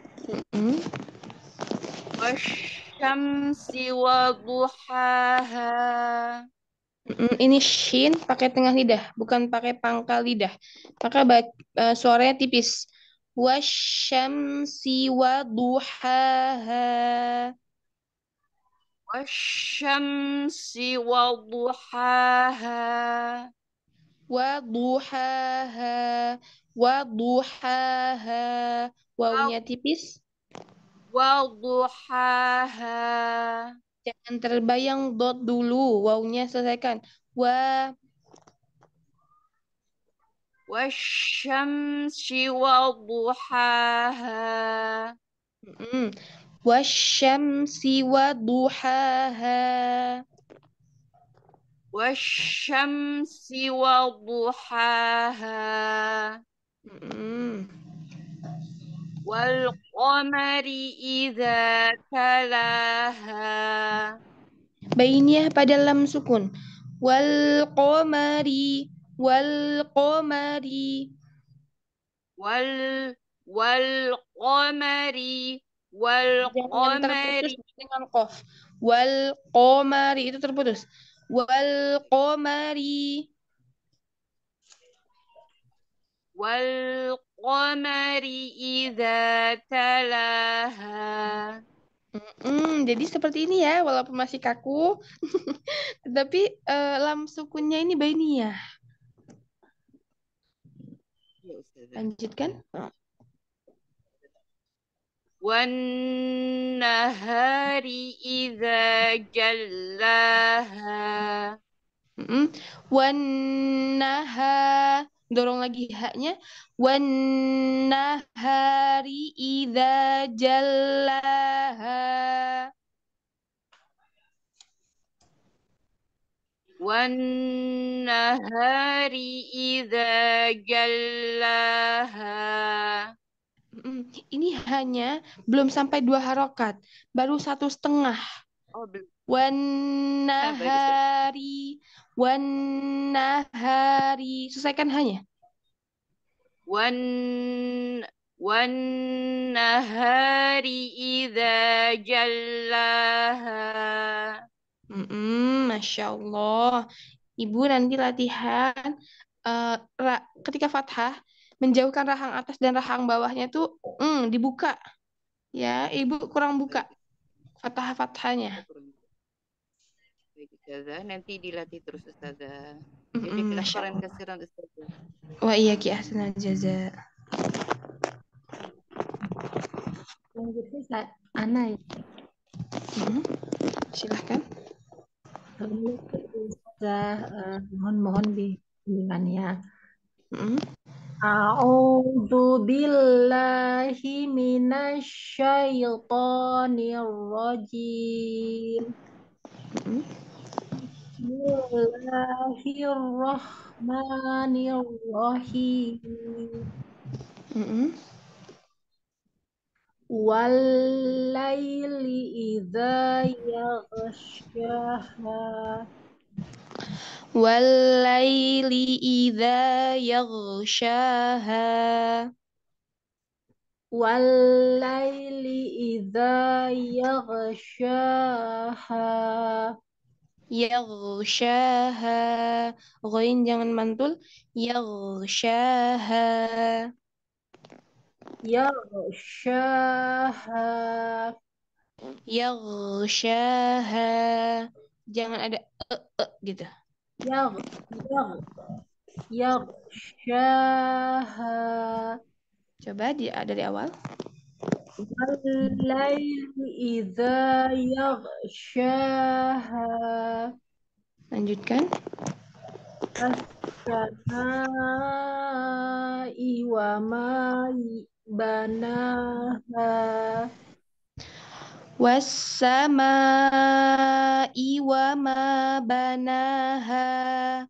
Wasyamsi waduhaha. Ini shin pakai tengah lidah, bukan pakai pangkal lidah. Maka suaranya tipis. Wasyamsi waduhaha. Wasyamsi waduhaha. Waduhaha. Waduhaha. Wawunya tipis. Waduhaha. Jangan terbayang dot dulu. Wawunya selesaikan. Wasyamsi waduhaha. Wasyamsi waduhaha. Wasyamsi waduhaha. Wal qamari idza talaha. Bainiyah pada lam sukun. Wal qamari. Wal qamari. Wal qamari. Wal Jangan terputus qamari. dengan qaf. Wal qamari itu terputus. Wal qamari. Wal qamari idza talaha. Jadi seperti ini ya, walaupun masih kaku, tetapi lam sukunnya ini bainiyah. Lanjutkan. Wan nahari idza jallaha. Wan naha. dorong lagi haknya. Wan nahari idza jallaha. Wan nahari idza jallaha. Ini hanya belum sampai 2 harokat, baru 1,5. Oh, belum. Wan Baik, Ustazah. nahari, wan nahari. Selesaikan hanya. Wan wan nahari idza jallaha. Masya Allah. Ibu nanti latihan ketika fathah menjauhkan rahang atas dan rahang bawahnya tuh dibuka. Ya, Ibu kurang buka fathah-fathahnya. Baik, Ustazah. Nanti dilatih terus, Ustazah. Jazakallah Masya khairan Allah. katsiran, Ustazah. Wah iya Ki Ahsanal Jaza. Selanjutnya Ana ya. Silahkan. Mohon bimbingannya. A'udzu billahi minasyaitonir rajim. Bismillahirrahmanirrahim. Wal-laili idza yaghshaha. Wal-laili idza yaghshaha. Wal-laili idza yaghshaha. Yaghshaha. Ghain jangan mantul. Yaghshaha. Yaghshaha. Yaghshaha. Jangan ada gitu. Yaghshaha. Coba dari awal. Wal-laili idza yaghshaha. Lanjutkan. As-samaa'i wa ma banaha. Was-samaa'i wa ma banaha.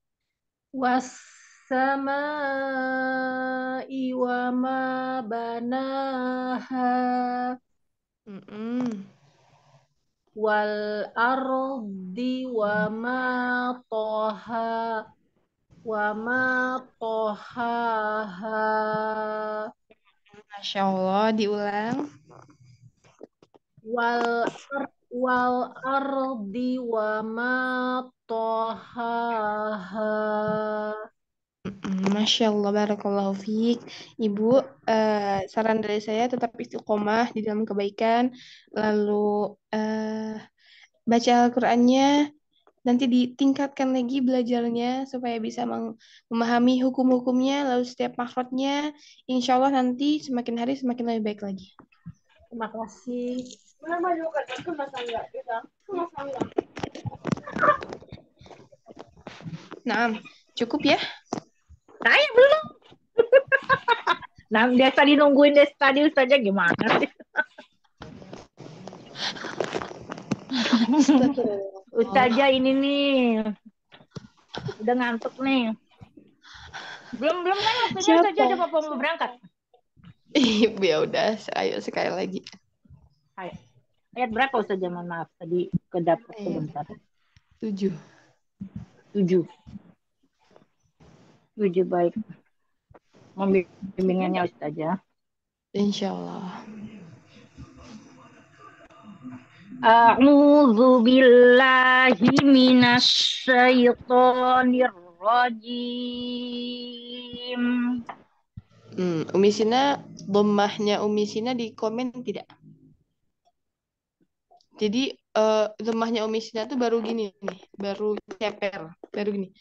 Was-samaa'i wa ma banaha. Wal ardi wa ma toha. Wa ma tohaha. Masya Allah, diulang. Wal ardi wa ma tohaha. Masya Allah, barakallahu fiik. Ibu, saran dari saya tetap istiqomah di dalam kebaikan, lalu baca Al-Qur'annya, nanti ditingkatkan lagi belajarnya supaya bisa memahami hukum-hukumnya, lalu setiap makhrajnya, insya Allah nanti semakin hari semakin lebih baik lagi. Terima kasih. Nah, cukup ya? Saya belum. Nah, dia tadi nungguin dia tadi Ustazah gimana sih? Ustazah ini nih. Udah ngantuk nih. Belum kan waktunya Ustazah udah mau berangkat. Ya udah, ayo sekali lagi. Ayat berapa Ustazah? Mohon maaf tadi kedapur sebentar. 7. 7 baik. Membimbingannya Ustazah. Insyaallah. A'udzu billahi minasyaitonir rajim. Umi Sina, dhammahnya Umi Sina di komen tidak? Jadi dhammahnya Umi Sina tuh baru gini nih, baru ceper, baru gini.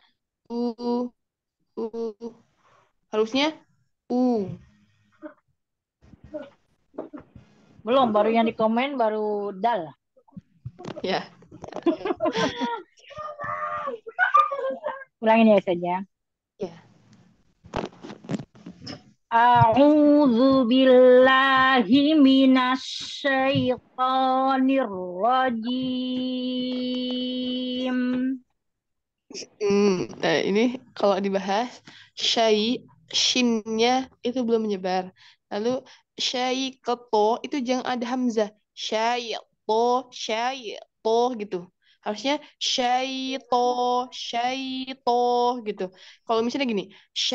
Harusnya Belum, baru yang di komen baru dal. Ya. Ulangin ya saja. Ya. A'udzu billahi minasyaitonir rajim. Nah, ini kalau dibahas shinnya itu belum menyebar. Lalu keto itu jangan ada hamzah. Syaito gitu. Harusnya syaito gitu. Kalau misalnya gini,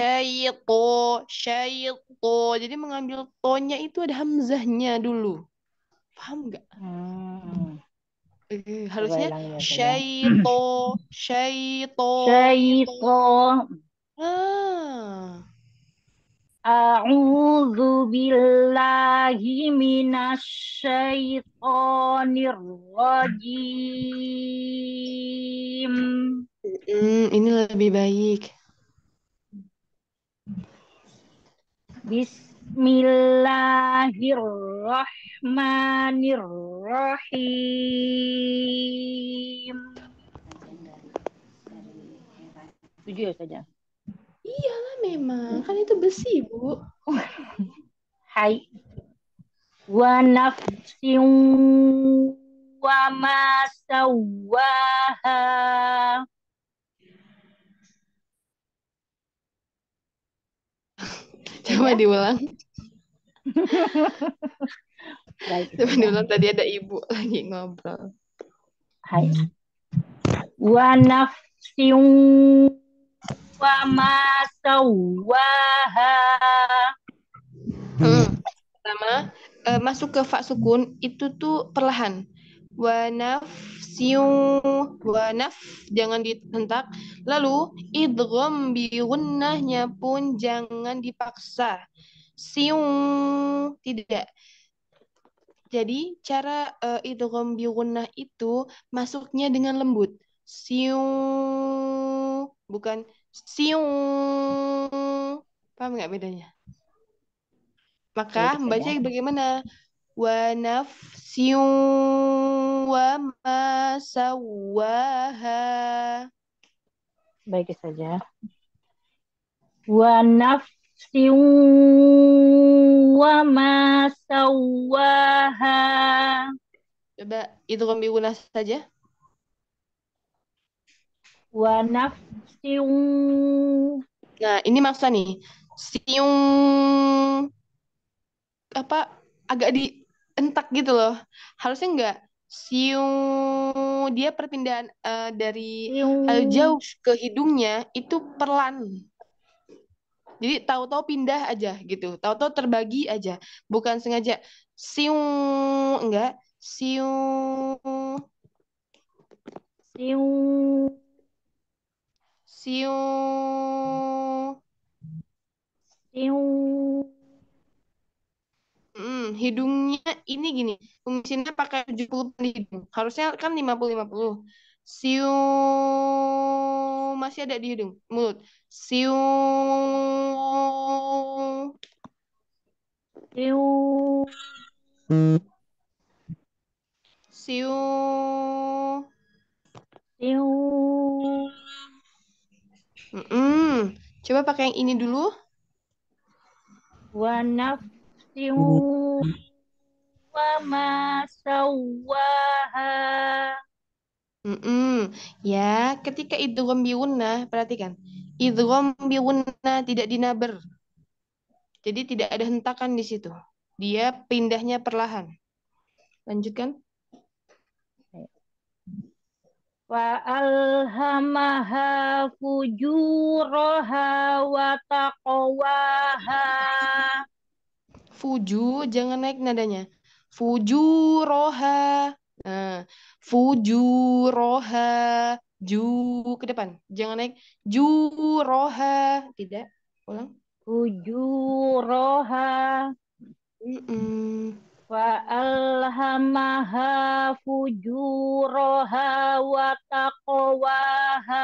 syaito. Jadi mengambil tonya itu ada hamzahnya dulu. Paham nggak? Coba Harusnya ulangi ya, coba. syaito. Syaiton. Ah. A'udzu billahi minasyaitonir rajim. Ini lebih baik. Bismillahirrahmanirrahim. Setuju ya saja. Iyalah memang, kan itu besi, Bu. Hai. Wa nafsin wa ma sawwaha. Coba diulang. Baik, Coba diulang, tadi ada ibu lagi ngobrol. hai. Wa nafsin wa ma sawwaha. Pertama, masuk ke fa sukun itu tuh perlahan. Wa naf jangan dihentak. Lalu idgham bi gunnahnya pun jangan dipaksa. Siung tidak. Jadi cara idgham bi gunnah itu masuknya dengan lembut. Siung bukan siung. Paham nggak bedanya? Maka Baik membaca saja. bagaimana? Wa nafsin wa ma sawwaha. Baik saja. Wa nafsin wa ma sawwaha. Coba idgham bi gunnah saja. Wa nafsin. Nah, ini maksudnya nih. Siung apa agak dientak gitu loh. Harusnya enggak siung, dia perpindahan dari jauh ke hidungnya itu perlahan. Jadi tahu-tahu pindah aja gitu. Tahu-tahu terbagi aja. Bukan sengaja siung, enggak. Siung. Siung. Siung. Siung. Hidungnya ini gini. Fungsinya pakai 70 di hidung. Harusnya kan 50-50. Siung. Masih ada di hidung. Mulut. Siung. Siung. Siung. Siung. Coba pakai yang ini dulu. Wa nafsin wa ma sawwaha. Ya, ketika idgham bi gunnah, perhatikan. Idgham bi gunnah tidak dinaber. Jadi tidak ada hentakan di situ. Dia pindahnya perlahan. Lanjutkan. Wa alhamaha fujuraha wa taqwaha. Fuju, jangan naik nadanya. Fujuroha. Nah, fujuroha. Ju ke depan. Jangan naik. Juroha. Tidak. Ulang. Fujuraha. Wa alhamaha fujuraha wa taqwaha.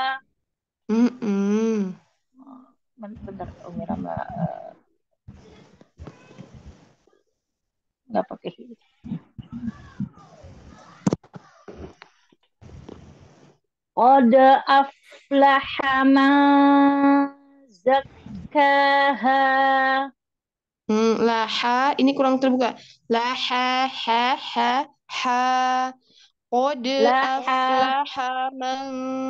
Bentar, Umira nggak pakai ini. Qad aflaha man zakkaha. Laha ini kurang terbuka. Laha ha. Qad Laha. aflaha man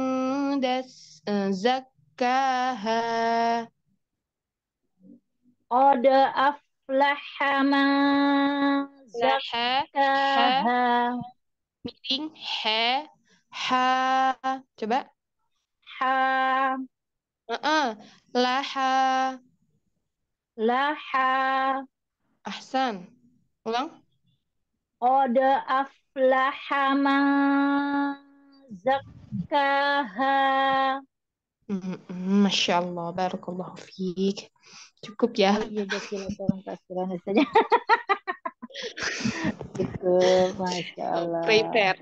zakkaha. Qad aflaha man Laha zakkaha. miring ha. Coba. Ha. Laha. Ahsan. Ulang. Qad aflaha man zakkaha. Masya Allah, barakallahu fiik. Cukup ya. Oh iya, jazakallahu khairan saja. Cukup, Masya Allah. Prepare.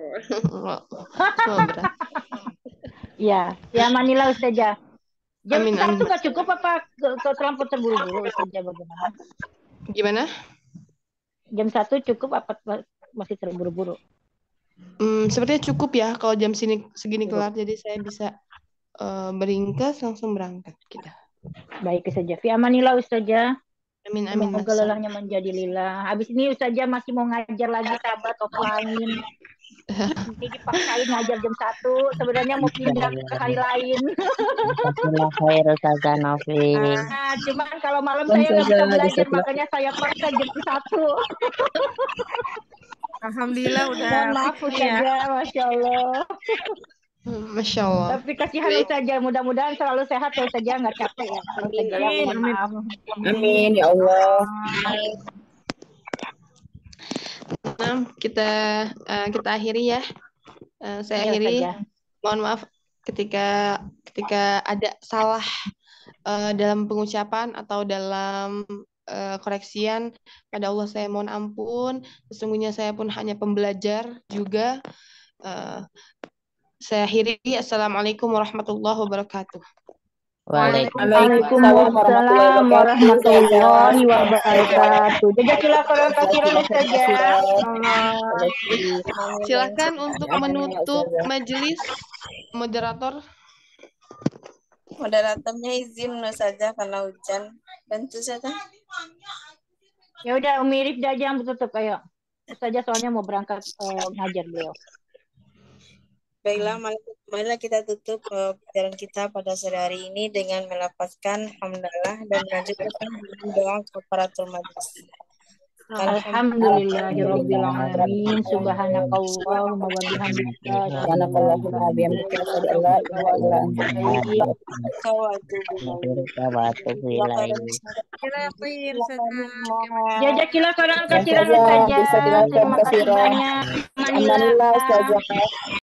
Ya, ya Manila Ustazah. Jam Amin, 1 amin. nggak cukup apa terlampau terburu-buru Ustazah bagaimana? Gimana? Jam 1 cukup apa masih terburu-buru? Sepertinya cukup ya kalau jam segini kelar, jadi saya bisa beringkas langsung berangkat kita. Baik Ustazah. Fi amanillah Ustazah. Amin. Semoga lelahnya menjadi lillah. Habis ini Ustazah masih mau ngajar lagi sahabat offline. Ini dipaksain ngajar jam 1. Sebenarnya mau pindah ke hari lain. Nah, cuman kalau malam saya nggak bisa belajar, makanya saya paksa jam 1. Alhamdulillah udah. Mohon maaf Ustazah, Masya Allah. Masya Allah. Tapi kasihan Ustazah, mudah-mudahan selalu sehat ya Ustazah, nggak capek ya. Amin. Amin ya Allah. Nah, kita akhiri ya. Saya Ya, akhiri. Ustazah. Mohon maaf ketika ada salah dalam pengucapan atau dalam koreksian, pada Allah saya mohon ampun. Sesungguhnya saya pun hanya pembelajar juga. Saya akhiri. Assalamualaikum warahmatullahi wabarakatuh. Waalaikumsalam warahmatullahi wabarakatuh. Jazakallahu khairan Ustazah. Silakan untuk menutup majelis, moderator. Moderatornya izin saja kalau hujan. Bantu saja. Ya udah Umi Rifda aja yang tutup, ayo. Ustazah soalnya mau berangkat ngajar beliau. Baiklah, marilah kita tutup pelajaran kita pada sore hari ini dengan melafazkan hamdalah dan melanjutkan dengan doa kafaratul majlis. Alhamdulillahirabbil alamin. Subhanakallahumma wa bihamdika Subhanakallahumma wa bihamdika asyhadu an la ilaha illa anta Jazakallahu khairan Ustazah. Terima kasih banyak. Amanillah Ustazah.